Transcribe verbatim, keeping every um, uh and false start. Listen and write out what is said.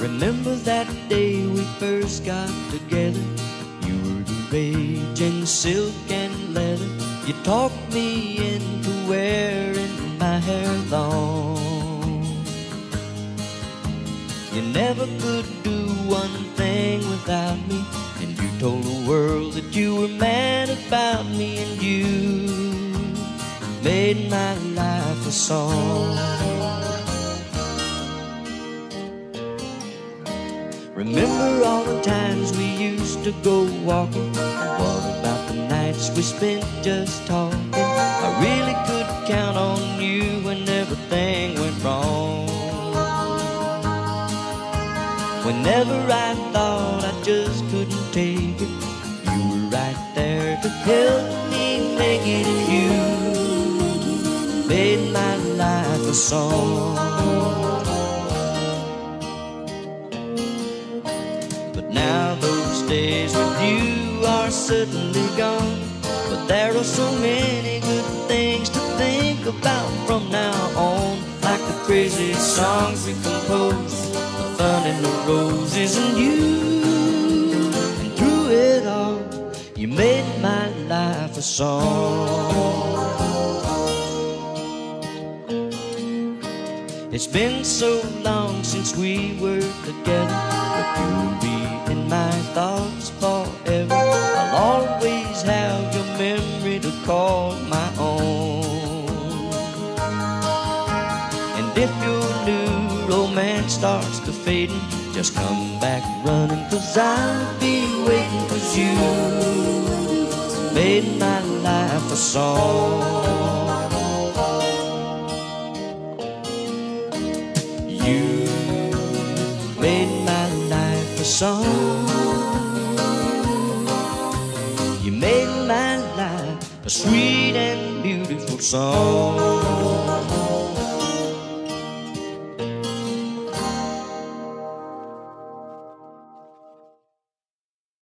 Remember that day we first got together? You were the rage in silk and leather. You talked me into wearing my hair long. You never could do one thing without me, and you told the world that you were mad about me, and you made my life a song. Remember all the times we used to go walking? What about the nights we spent just talking? I really could count on you when everything went wrong. Whenever I thought I just couldn't take it, you were right there to help me make it, and you made my life a song. Now those days with you are certainly gone, but there are so many good things to think about from now on, like the crazy songs we composed, the fun and the roses, and you. And through it all, you made my life a song. It's been so long since we were together, but you'll be in my thoughts forever. I'll always have your memory to call my own. And if your new romance starts to fade, just come back running, 'cause I'll be waiting, 'cause you made my life a song. You made my life a song. You made my life a sweet and beautiful song.